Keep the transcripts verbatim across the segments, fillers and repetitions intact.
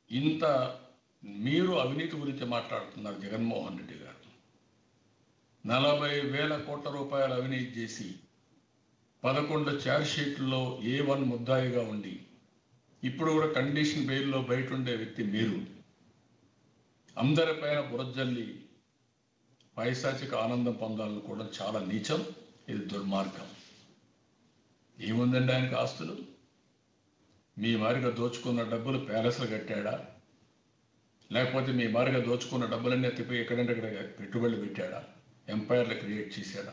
ఇంత మీరు అవినీతి గురించి మాట్లాడుతున్నారు. జగన్మోహన్ రెడ్డి గారు నలభై వేల కోట్ల రూపాయలు అవినీతి చేసి పదకొండు ఛార్జ్ షీట్లలో ఏ వన్ ముద్దాయిగా ఉండి ఇప్పుడు కూడా కండిషన్ బెయిల్లో బయట ఉండే వ్యక్తి మీరు అందరిపైన బురజల్లి పైశాచిక ఆనందం పొందాలని కూడా చాలా నీచం. ఇది దుర్మార్గం. ఏముందండి ఆయనకు ఆస్తులు? మీ మారిగా దోచుకున్న డబ్బులు ప్యాలెస్లు కట్టాడా, లేకపోతే మీ మారిగా దోచుకున్న డబ్బులన్నీ ఎత్తిపోయి ఎక్కడంటే అక్కడ పెట్టుబడులు పెట్టాడా, ఎంపైర్లు క్రియేట్ చేశాడా?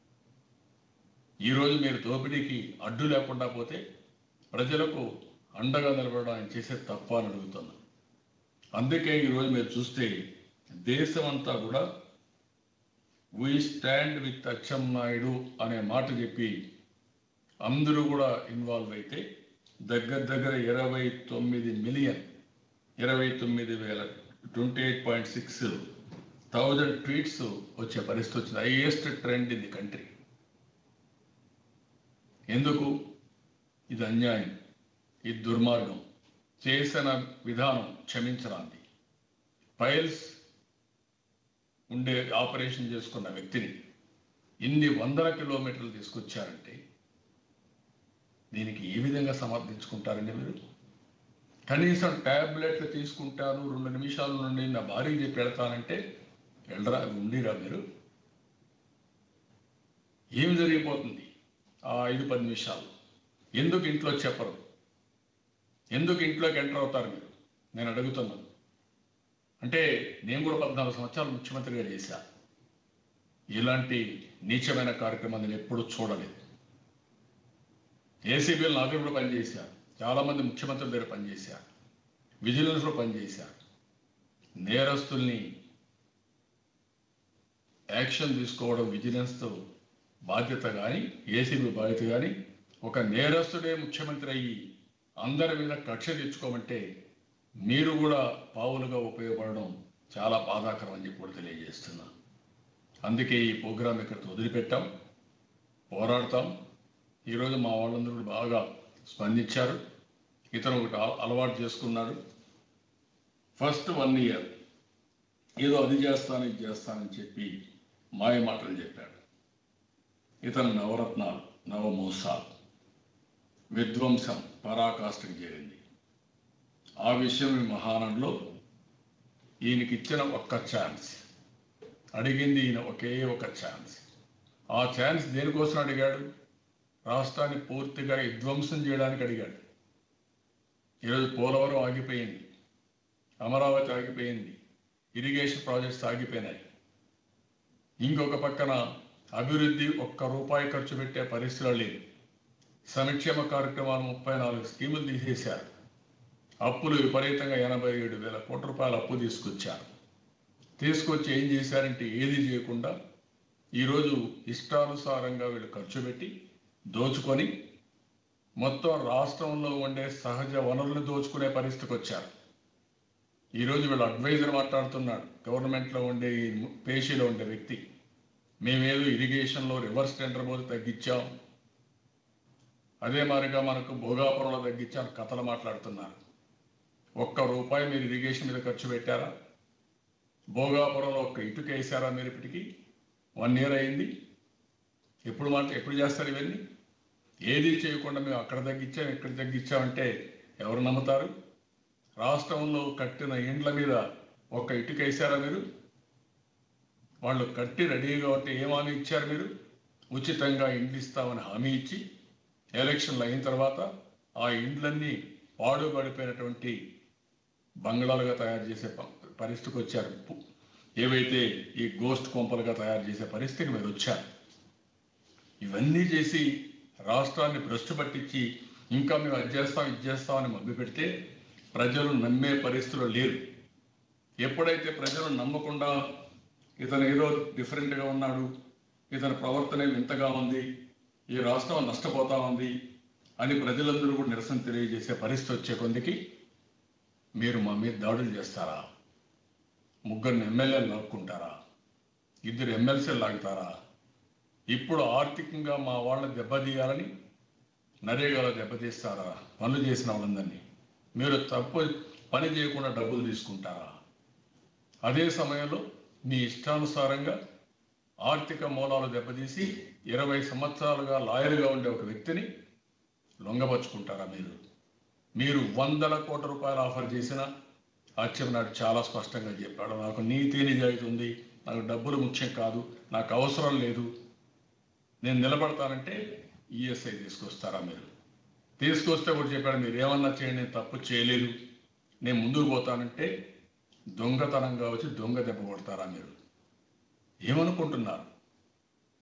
ఈరోజు మీరు దోపిడీకి అడ్డు లేకుండా పోతే ప్రజలకు అండగా నిలబడడం ఆయన చేసే తప్ప అని అడుగుతున్నాం. అందుకే ఈరోజు మీరు చూస్తే దేశం అంతా కూడా వీ స్టాండ్ విత్ అచ్చెన్నాయుడు అనే మాట చెప్పి అందరూ కూడా ఇన్వాల్వ్ అయితే దగ్గర దగ్గర ఇరవై తొమ్మిది మిలియన్ ఇరవై తొమ్మిది వేల twenty eight point six thousand tweets వచ్చే పరిస్థితి వచ్చింది. Highest trend in the country. ఎందుకు? ఇది అన్యాయం, ఇది దుర్మార్గం. చేసిన విధానం క్షమించరాంది. ఫైల్స్ ఉండే ఆపరేషన్ చేసుకున్న వ్యక్తిని ఇన్ని వందల కిలోమీటర్లు తీసుకొచ్చారంటే దీనికి ఏ విధంగా సమర్థించుకుంటారండి మీరు? కనీసం ట్యాబ్లెట్లు తీసుకుంటాను రెండు నిమిషాల నుండి నా భార్య చెప్పి వెళ్తానంటే వెళ్ళరా, ఉండిరా మీరు? ఏమి జరిగిపోతుంది ఆ ఐదు పది నిమిషాలు? ఎందుకు ఇంట్లో చెప్పరు? ఎందుకు ఇంట్లోకి ఎంటర్ అవుతారు మీరు? నేను అడుగుతున్నాను. అంటే నేను కూడా పద్నాలుగు సంవత్సరాలు ముఖ్యమంత్రిగా చేశా. ఇలాంటి నీచమైన కార్యక్రమాన్ని నేను ఎప్పుడూ చూడలేదు. ఏసీబీలో నా దగ్గర కూడా పనిచేశారు, చాలామంది ముఖ్యమంత్రుల దగ్గర పనిచేశారు, విజిలెన్స్లో పనిచేశారు. నేరస్తుల్ని యాక్షన్ తీసుకోవడం విజిలెన్స్తో బాధ్యత కానీ ఏసీబీ బాధ్యత కానీ, ఒక నేరస్తుడే ముఖ్యమంత్రి అయ్యి అందరి మీద కక్ష తెచ్చుకోమంటే మీరు కూడా పావులుగా ఉపయోగపడడం చాలా బాధాకరం అని చెప్పి కూడా తెలియజేస్తున్నా. అందుకే ఈ ప్రోగ్రాం ఇక్కడితో వదిలిపెట్టాం, పోరాడతాం. ఈరోజు మా వాళ్ళందరూ కూడా బాగా స్పందించారు. ఇతను ఒకటి అలవాటు చేసుకున్నాడు. ఫస్ట్ వన్ ఇయర్ ఏదో అది చేస్తాను ఇది చేస్తానని చెప్పి మాయ మాటలు చెప్పాడు. ఇతను నవరత్నాలు నవమోసాలు విధ్వంసం పరాకాష్ఠకు చేరింది. ఆ విషయం ఈ మహానంలో ఈయనకి ఇచ్చిన ఒక్క ఛాన్స్, అడిగింది ఈయన ఒకే ఒక ఛాన్స్. ఆ ఛాన్స్ దేనికోసం అడిగాడు? రాష్ట్రాన్ని పూర్తిగా విధ్వంసం చేయడానికి అడిగాడు. ఈరోజు పోలవరం ఆగిపోయింది, అమరావతి ఆగిపోయింది, ఇరిగేషన్ ప్రాజెక్ట్స్ ఆగిపోయినాయి. ఇంకొక పక్కన అభివృద్ధి ఒక్క రూపాయి ఖర్చు పెట్టే పరిస్థితులు లేదు. సంక్షేమ కార్యక్రమాలు ముప్పై నాలుగు స్కీములు తీసేశారు. అప్పులు విపరీతంగా ఎనభై ఏడు వేల కోట్ల రూపాయల అప్పు తీసుకొచ్చారు. తీసుకొచ్చి ఏం చేశారంటే ఏది చేయకుండా ఈరోజు ఇష్టానుసారంగా వీళ్ళు ఖర్చు పెట్టి దోచుకొని మొత్తం రాష్ట్రంలో ఉండే సహజ వనరులను దోచుకునే పరిస్థితికి వచ్చారు. ఈరోజు వీళ్ళు అడ్వైజర్ మాట్లాడుతున్నాడు, గవర్నమెంట్లో ఉండే పేషీలో ఉండే వ్యక్తి. మేమేదో ఇరిగేషన్లో రివర్స్ టెండర్ పోతే తగ్గించాం, అదే మాదిరిగా మనకు భోగాపురంలో తగ్గించాం కథలు మాట్లాడుతున్నారు. ఒక్క రూపాయి మీరు ఇరిగేషన్ మీద ఖర్చు పెట్టారా? భోగాపురంలో ఒక్క ఇటుక వేసారా మీరు? ఇప్పటికీ వన్ ఇయర్ అయింది. ఎప్పుడు మాట ఎప్పుడు చేస్తారు ఇవన్నీ? ఏది చేయకుండా మేము అక్కడ తగ్గించాం ఇక్కడ తగ్గించామంటే ఎవరు నమ్ముతారు? రాష్ట్రంలో కట్టిన ఇండ్ల మీద ఒక్క ఇటుక వేసారా మీరు? వాళ్ళు కట్టి రెడీగా ఉంటే ఏం హామీ ఇచ్చారు మీరు? ఉచితంగా ఇండ్లు ఇస్తామని హామీ ఇచ్చి ఎలక్షన్లు అయిన తర్వాత ఆ ఇండ్లన్నీ పాడుపడిపోయినటువంటి బంగ్లాలుగా తయారు చేసే పరిస్థితికి వచ్చారు. ఏవైతే ఈ గోస్ట్ కొంపలుగా తయారు చేసే పరిస్థితికి మీరు వచ్చారు. ఇవన్నీ చేసి రాష్ట్రాన్ని భ్రష్టు పట్టించి ఇంకా మేము అది చేస్తాం ఇది చేస్తామని మభ్య పెడితే ప్రజలు నమ్మే పరిస్థితులు లేరు. ఎప్పుడైతే ప్రజలు నమ్మకుండా ఇతను ఏదో డిఫరెంట్గా ఉన్నాడు, ఇతని ప్రవర్తన వింతగా ఉంది, ఈ రాష్ట్రం నష్టపోతా ఉంది అని ప్రజలందరూ కూడా నిరసన తెలియజేసే పరిస్థితి వచ్చే కొందికి మీరు మా మీద దాడులు చేస్తారా? ముగ్గురిని ఎమ్మెల్యేలు లాక్కుంటారా? ఇద్దరు ఎమ్మెల్సీలు లాగుతారా? ఇప్పుడు ఆర్థికంగా మా వాళ్ళని దెబ్బతీయాలని నరేగాలో దెబ్బతీస్తారా? పనులు చేసిన వాళ్ళందరినీ మీరు తప్పు పని చేయకుండా డబ్బులు తీసుకుంటారా? అదే సమయంలో మీ ఇష్టానుసారంగా ఆర్థిక మూలాలు దెబ్బతీసి ఇరవై సంవత్సరాలుగా లాయర్గా ఉండే ఒక వ్యక్తిని లొంగపరుచుకుంటారా? మీరు మీరు వందల కోట్ల రూపాయలు ఆఫర్ చేసినా అచ్చెన్నాయుడు చాలా స్పష్టంగా చెప్పాడు, నాకు నీతి నిజాయితీ ఉంది, నాకు డబ్బులు ముఖ్యం కాదు, నాకు అవసరం లేదు, నేను నిలబడతానంటే ఈఎస్ఐ తీసుకొస్తారా? మీరు తీసుకొస్తే కూడా చెప్పాడు, మీరు ఏమన్నా చేయండి, నేను తప్పు చేయలేదు, నేను ముందుకు పోతానంటే దొంగతనంగా వచ్చి దొంగ దెబ్బ కొడతారా? మీరు ఏమనుకుంటున్నారు?